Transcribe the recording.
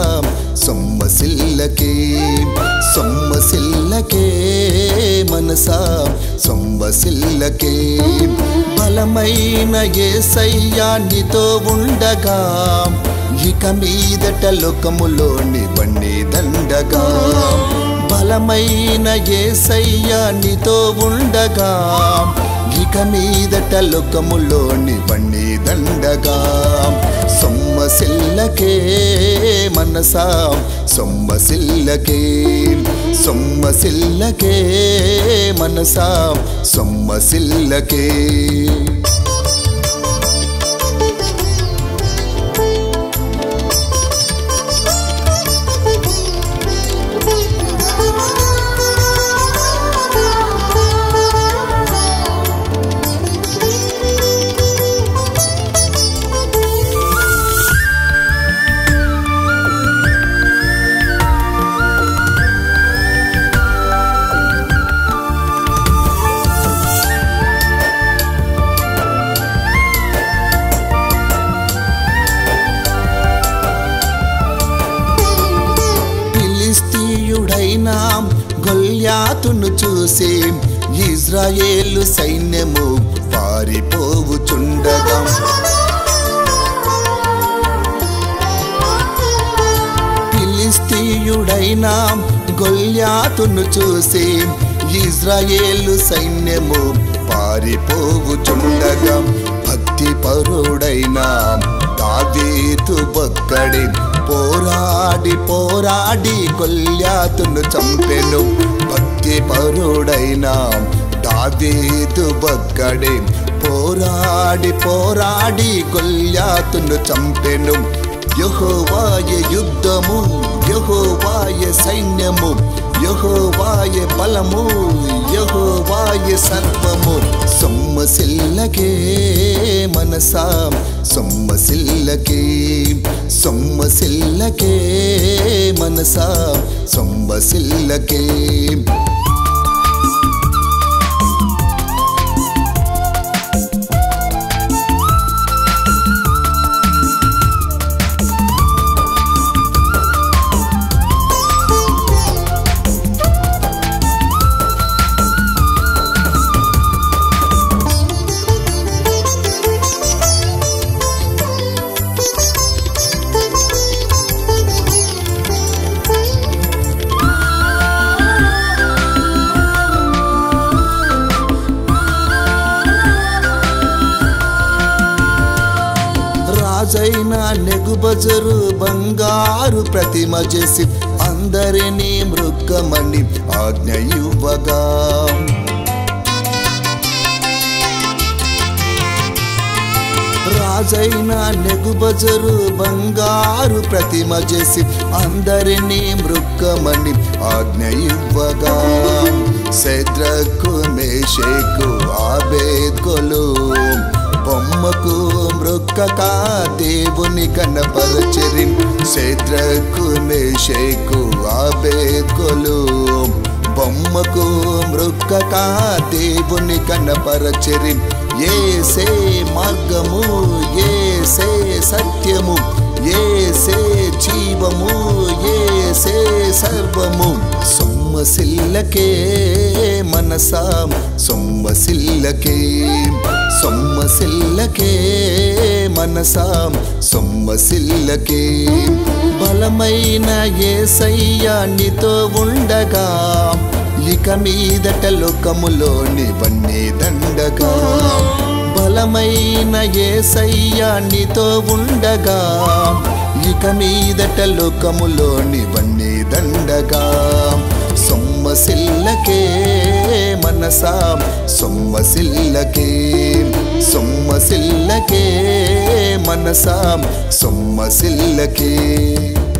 సొమ్మసిల్లకే సొమ్మసిల్లకే మనసా సొమ్మసిల్లకే బలమైన యేసయ్యా నీతో ఉండగా ఇక మీదట లోకములోని బండి దండగా బలమైన యేసయ్యా నీతో ఉండగా ఇక మీదట లోకములోని బండి దండగా సొమ్మసిల్లకే మనసా సొమ్మసిల్లకే సొమ్మసిల్లకే మనసా సొమ్మసిల్లకే గొల్యాతును చూసి ఇజ్రాయేలు సైన్యము పారిపోవుచుండగా ఫిలిష్తీయుడైన గొల్యాతును చూసి ఇజ్రాయేలు సైన్యము పారిపోవుచుండగా భక్తిపరుడైన దావీదు బక్కడి పోరాడి పోరాడి గొల్యాతును చంపెను భక్తిపరుడైన దావీదు బక్కడి పోరాడి పోరాడి గొల్యాతును చంపెను యెహోవాయే యుద్ధము యెహోవాయే సైన్యము యెహోవాయే బలము యెహోవాయే సర్వము సొమ్మసిల్లకే మనసా సొమ్మసిల్లకే సొమ్మసిల్లకే మనసా సొమ్మసిల్లకే రాజైన నెగుబజరు బంగారు ప్రతిమ చేసి అందరినీ మృక్కమని ఆజ్ఞ ఇవ్వగా రాజైన నెగుబజరు బంగారు ప్రతిమ చేసి అందరినీ మృక్కమని ఆజ్ఞ ఇవ్వగా శద్రకు మేషకు ఆబేద్గోలు బొమ్మకు మృక్కక దేవుని కనపరచిరి శద్రకు మేషకు ఆబేద్గోలు బొమ్మకు మృక్కక దేవుని కనపరచిరి యేసే మార్గము యేసే సత్యము యేసే జీవము యేసే సర్వము సొమ్మసిల్లకే మనసా సొమ్మసిల్లకే సొమ్మసిల్లకే మనసా సొమ్మసిల్లకే బలమైన యేసయ్యా నీతో ఉండగా ఇక మీదట లోకములోని బండి దండగా బలమైన యేసయ్యా నీతో ఉండగా ఇక మీదట లోకములోని బండి దండగా సొమ్మసిల్లకే మనసా సొమ్మసిల్లకే సొమ్మసిల్లకే మనసా సొమ్మసిల్లకే